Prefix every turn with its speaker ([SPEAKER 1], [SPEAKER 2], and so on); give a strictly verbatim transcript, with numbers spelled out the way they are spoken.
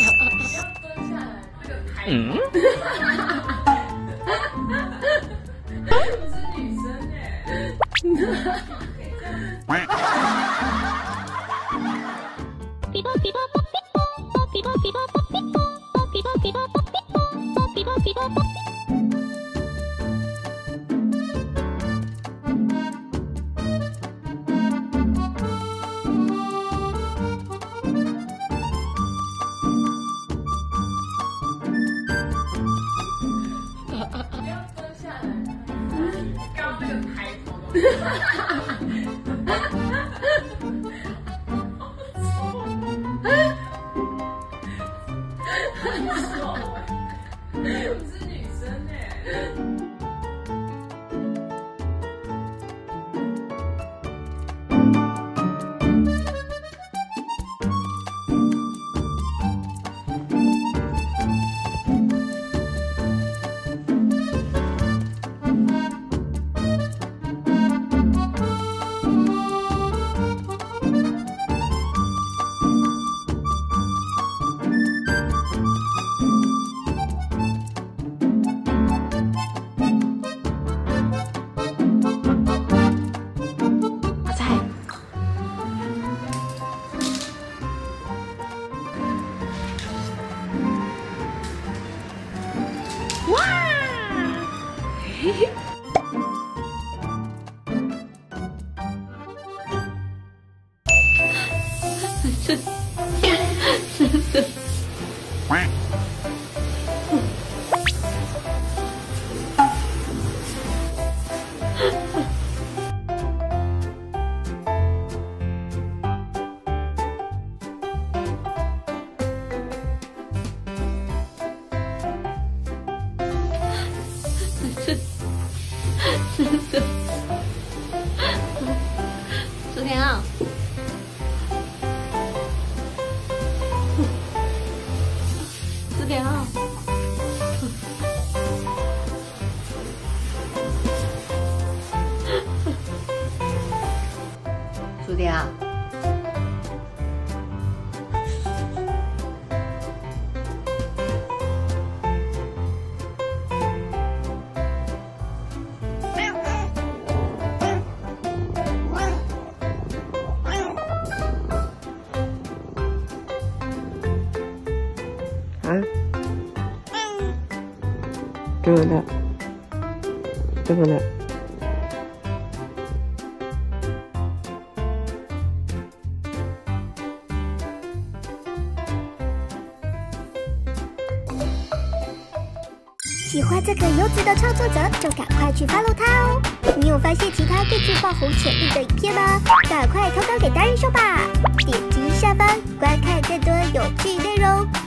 [SPEAKER 1] 嗯。
[SPEAKER 2] 我是女生哎。不要蹲下来，刚刚那个抬头我是女生哎。嘿嘿。是是是。是是，昨天啊，昨天啊，昨天啊。
[SPEAKER 3] 怎么了？怎么了？
[SPEAKER 4] 喜欢这个优质的创作者，就赶快去 follow 他哦！你有发现其他更具爆红潜力的影片吗？赶快投稿给达人秀吧！点击下方观看更多有趣内容。